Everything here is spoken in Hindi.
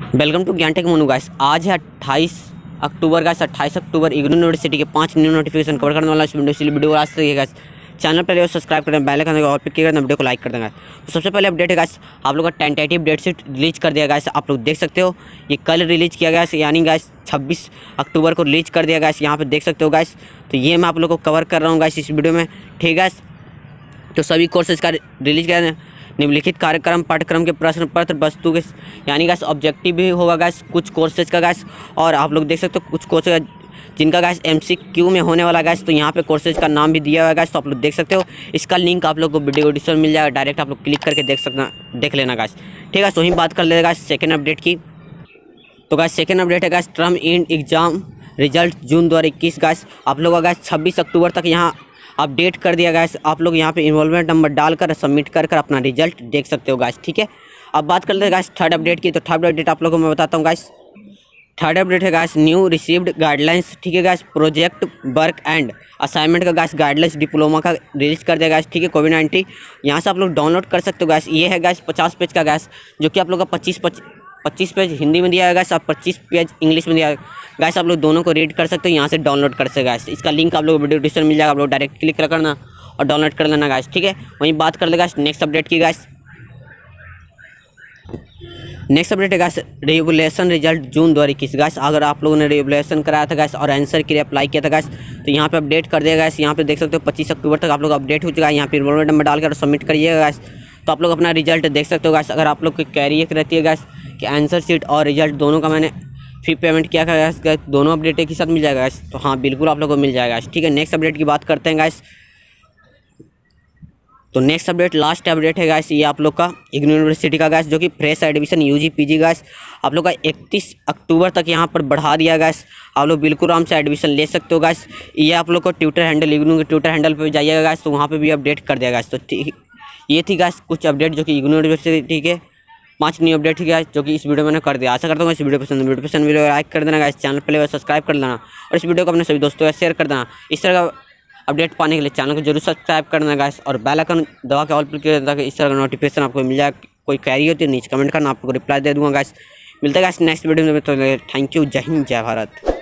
Welcome to Gyan tech Monu guys. आज है 28 अक्टूबर गाइस। 28 अक्टूबर इग्नू यूनिवर्सिटी के 5 न्यू नोटिफिकेशन कवर करने वाला वीडियो आज तक गाइस। चैनल पर सब्सक्राइब करें, बेल आइकन और क्लिक करें, वीडियो को लाइक कर देंगे। तो सबसे पहले अपडेट है गाइस, आप लोग का टेंटेटिव डेट शीट रिलीज कर दिया गाइस। आप लोग देख सकते हो ये कल रिलीज किया गया, यानी गाइस 26 अक्टूबर को रिलीज कर दिया गाइस। यहाँ पे देख सकते हो गाइस। तो ये मैं आप लोग को कवर कर रहा हूँ गाइस इस वीडियो में, ठीक है। तो सभी कोर्सेज का रिलीज किया, निम्नलिखित कार्यक्रम पाठ्यक्रम के प्रश्न पत्र वस्तु के यानी गाइस ऑब्जेक्टिव भी होगा गाइस कुछ कोर्सेज का गाइस। और आप लोग देख सकते हो कुछ कोर्सेज जिनका गाइस MCQ में होने वाला गाइस। तो यहाँ पे कोर्सेज का नाम भी दिया हुआ है गाइस। तो आप लोग देख सकते हो, इसका लिंक आप लोग को वीडियो डिस्क्रिप्शन में मिल जाएगा, डायरेक्ट आप लोग क्लिक करके देख लेना गाइस, ठीक है। तो वहीं बात कर लेगा गाइस सेकेंड अपडेट की। तो गाइस सेकेंड अपडेट है guys term end exam result June 2021 guys. आप लोग का गाइस 26 अक्टूबर तक यहाँ अपडेट कर दिया गाइस। आप लोग यहाँ पे इन्वॉल्वमेंट नंबर डालकर सबमिट कर अपना रिजल्ट देख सकते हो गाइस, ठीक है। अब बात कर लेते हैं गाइस थर्ड अपडेट की। तो थर्ड अपडेट आप लोगों को मैं बताता हूँ गाइस। थर्ड अपडेट है गाइस न्यू रिसीव्ड गाइडलाइंस, ठीक है guys. Project work and assignment का गाइस गाइडलाइंस डिप्लोमा का रिलीज कर दिया गाइस, ठीक है। कोविड-19 यहाँ से आप लोग डाउनलोड कर सकते हो गाइस। ये है गाइस 50 पेज का गाइस, जो कि आप लोग का 25 पेज हिंदी में दिया है गाइस और 25 पेज इंग्लिश में दिया है गाइस। आप लोग दोनों को रीड कर सकते हो, यहाँ से डाउनलोड कर सकते हो गाइस। इसका लिंक आप लोग वीडियो डिस्क्रिप्शन मिल जाएगा, आप लोग डायरेक्ट क्लिक करना और डाउनलोड कर लेना गाइस, ठीक है। वहीं बात कर लेगा नेक्स्ट अपडेट की गाइस। नेक्स्ट अपडेट है guys regulation result June 2021 guys. अगर आप लोगों ने रेगुलेशन कराया था गाइस और आंसर के लिए अप्लाई किया था गाइस, तो यहाँ पे अपडेट कर दिया गाइस। यहाँ पे देख सकते हो 25 अक्टूबर तक आप लोग अपडेट हो चुका है। यहाँ पे इनरोलमेंट नंबर डालकर सबमिट करिएगा गाइस। तो आप लोग अपना रिजल्ट देख सकते हो गाइस। अगर आप लोग की क्वेरी एक रहती है गाइस कि आंसर शीट और रिजल्ट दोनों का मैंने फी पेमेंट किया था गाइस, दोनों अपडेट एक ही साथ मिल जाएगा गाइस। तो हाँ बिल्कुल आप लोगों को मिल जाएगा, ठीक है। नेक्स्ट अपडेट की बात करते हैं गाइस। तो नेक्स्ट अपडेट लास्ट अपडेट है गाइस, ये आप लोग का इग्नू यूनिवर्सिटी का गाइस, जो कि fresh admission UG PG guys आप लोग का 31 अक्टूबर तक यहाँ पर बढ़ा दिया गाइस। आप लोग बिल्कुल आराम से एडमिशन ले सकते हो गाइस। ये आप लोग को ट्विटर हैंडल इग्नू के ट्विटर हैंडल पर जाइएगा गाइस, तो वहाँ पे भी अपडेट कर दिया गाइस। तो ठीक ये थी गाइस कुछ अपडेट जो कि इग्नू यूनिवर्सिटी के 5 न्यू अपडेट गाइस, जो कि इस वीडियो में मैंने कर दिया। आशा करता हूँ इस वीडियो पसंद वीडियो लाइक कर देना गाइस, चैनल पर सब्सक्राइब कर लेना और इस वीडियो को अपने सभी दोस्तों का शेयर कर देना। इस तरह का अपडेट पाने के लिए चैनल को जरूर सब्सक्राइब करना गाइस और बेल आइकन दबा के ऑल पर क्लिक ताकि इस तरह का नोटिफिकेशन आपको मिल जाए। कोई क्वेरी होती है नीचे कमेंट करना, आपको रिप्लाई दे दूँगा गाइस। मिलता है गाइस नेक्स्ट वीडियो में। तो थैंक यू, जय हिंद, जय भारत।